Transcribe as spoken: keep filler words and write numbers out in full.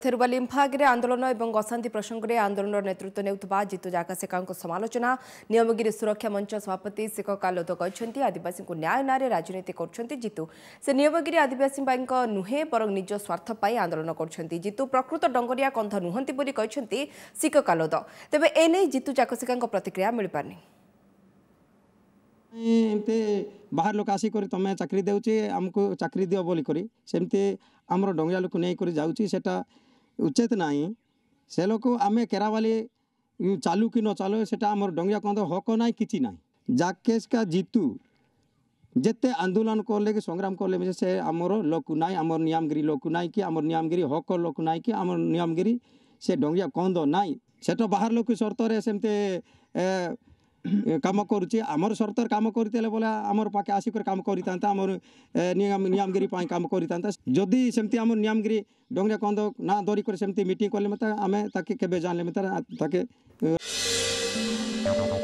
थेरुवाल इंफाग आंदोलन और अशांति प्रसंग में आंदोलन नेतृत्व नेउथबा जितु जाकासेका समालोचना नियमगिरी सुरक्षा मंच सभापति शेख कालोद कहते आदिवासी को न्याय ना राजनीति कर जितु से नियमगिरी आदिवासी नुहे बर निज स्वार्थ पर आंदोलन कर जितु प्रकृत डंगरिया कंध नुहंती बोली कहते शेख कालोद तेबे एने जितु जाकासेका प्रतिक्रिया मिल पारनी एमते बाहर लोक आसिक तुम चाकरी देचे आमको चाकरी दियो बोली करी सेमती आमर डंगिया लोक नहीं कर जाऊँगी सेटा उचित नहीं से लोक आम केरावाली चालू कि न चालू सेटा आमर डंगिया कंद हक ना कि ना जाकेसिका जितु जिते आंदोलन करले कि संग्राम करले से आमर लोक ना आमर नियमगिरी लोक ना कि आमर नियमगिरी हक लोक ना कि आमर नियमगिरी से डंगिया कंद ना सेटा बाहर लोक सर्तर सेमते काम करुचे आमर सरकार काम करते बोले आमर पाखे आसिक काम करता आमर नियम नियमगिरी काम करता जदि सेमती आमर नियमगिरी डंगरिया कंद ना दरिक सेमती मीटिंग कले मत आम ताके केबे जानले मत ताके